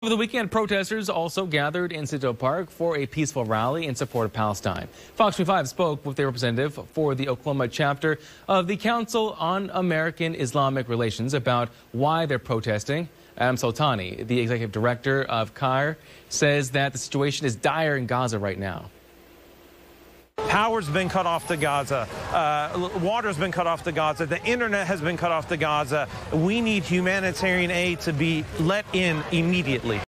Over the weekend, protesters also gathered in Scissortail Park for a peaceful rally in support of Palestine. Fox 25 spoke with a representative for the Oklahoma chapter of the Council on American-Islamic Relations about why they're protesting. Adam Soltani, the executive director of CAIR, says that the situation is dire in Gaza right now. Power's been cut off to Gaza. Water's been cut off to Gaza. The internet has been cut off to Gaza. We need humanitarian aid to be let in immediately.